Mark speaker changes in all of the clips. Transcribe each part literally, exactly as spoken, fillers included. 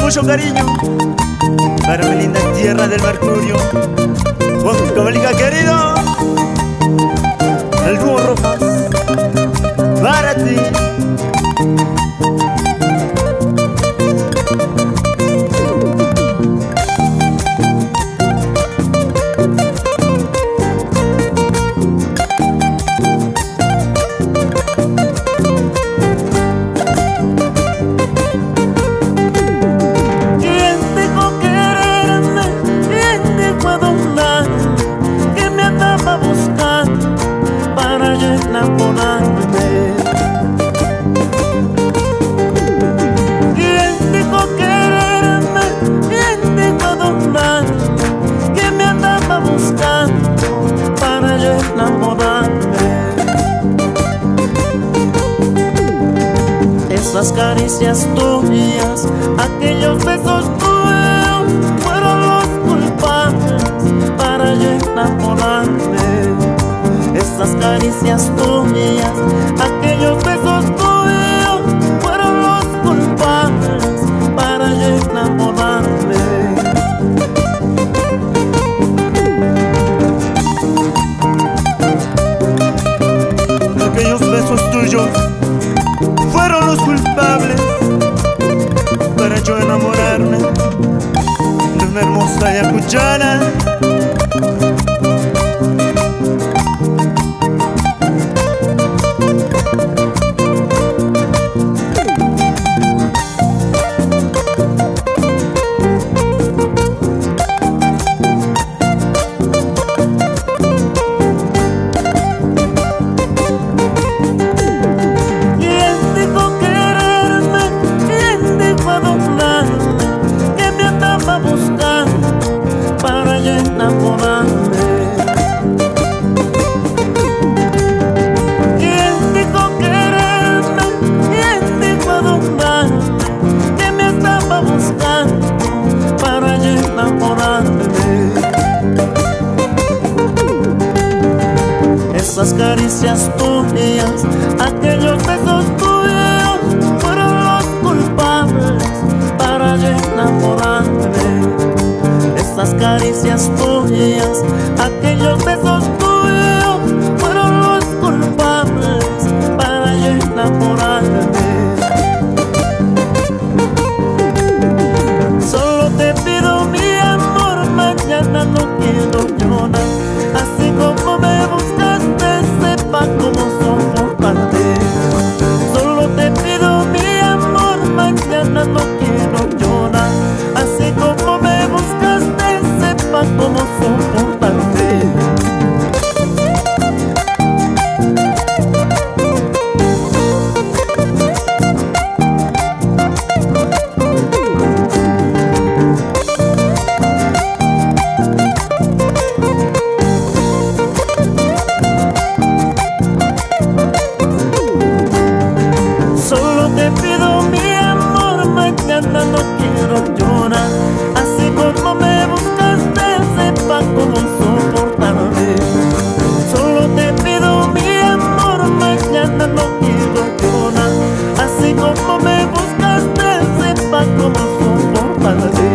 Speaker 1: mucho cariño para mi linda tierra del Mercurio. Juan Cabalica querido, el dúo Rojas, para ti.
Speaker 2: ¿Quién dijo quererme? ¿Quién dijo adorarme? Que me andaba buscando para yo enamorarme. Esas caricias tuyas, aquellos besos tuyos, fueron los culpables para yo enamorarme. Esas caricias tuyas, aquellos besos tuyos, fueron los culpables para yo enamorarme.
Speaker 1: Aquellos besos tuyos fueron los culpables para yo enamorarme de una hermosa ayacuchana.
Speaker 2: ¿Quién dijo quererme? ¿Quién dijo adorarme? Que me estaba buscando para yo enamorarme. Esas caricias tuyas, aquellos besos tuyos, fueron los culpables para yo enamorarme. Esas caricias tuyas, aquellos besos tuyos, fueron los culpables para yo enamorarme. Solo te pido mi amor, mañana no quiero llorar. Así como me buscaste, sepa cómo soportarte. Solo te pido mi amor, mañana no quiero llorar. Así como me buscaste, sepa cómo soportarte. Solo te pido mi amor, mañana no quiero llorar. Así como me buscaste, sepa cómo soportarme. Solo te pido mi amor, mañana no quiero llorar. Así como me buscaste, sepa cómo soportarme.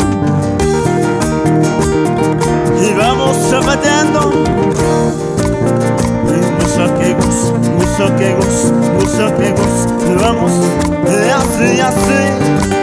Speaker 1: Y vamos zapateando. Musaquegos, musaquegos, musaquegos. Vamos, de así, así.